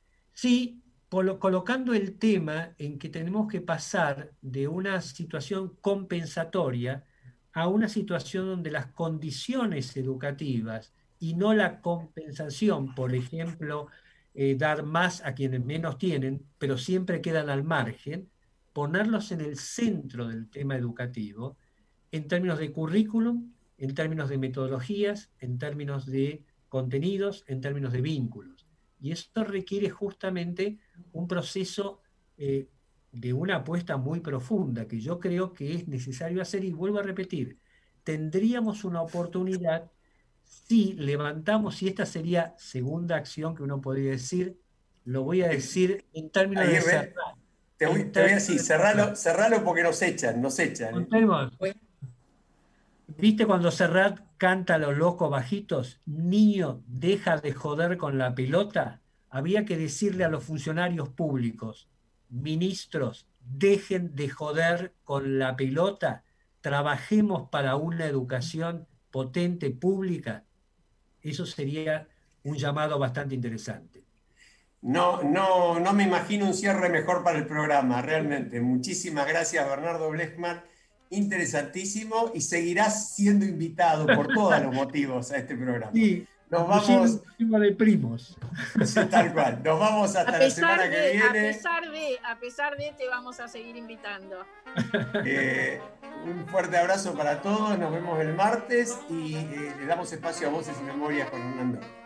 Sí, colo- colocando el tema en que tenemos que pasar de una situación compensatoria a una situación donde las condiciones educativas y no la compensación, por ejemplo, eh, dar más a quienes menos tienen, pero siempre quedan al margen, ponerlos en el centro del tema educativo, en términos de currículum, en términos de metodologías, en términos de contenidos, en términos de vínculos. Y esto requiere justamente un proceso eh, de una apuesta muy profunda, que yo creo que es necesario hacer, y vuelvo a repetir, tendríamos una oportunidad si levantamos, y esta sería segunda acción que uno podría decir, lo voy a decir en términos Ahí de ve, cerrar. te voy, te voy a decir, cerralo, cerralo porque nos echan, nos echan. ¿eh? Contemos. ¿Viste cuando Serrat canta a los locos bajitos? Niño, deja de joder con la pelota. Habría que decirle a los funcionarios públicos, ministros, dejen de joder con la pelota, trabajemos para una educación potente pública. Eso sería un llamado bastante interesante. No, no, no me imagino un cierre mejor para el programa, realmente. Muchísimas gracias, Bernardo Blechman. Interesantísimo, y seguirás siendo invitado por todos los motivos a este programa. Sí, nos vamos de primos. Sí, tal cual. Nos vamos hasta la semana de, que viene. A pesar de, a pesar de, te vamos a seguir invitando. Eh, un fuerte abrazo para todos. Nos vemos el martes y eh, le damos espacio a Voces y Memorias con Hernando.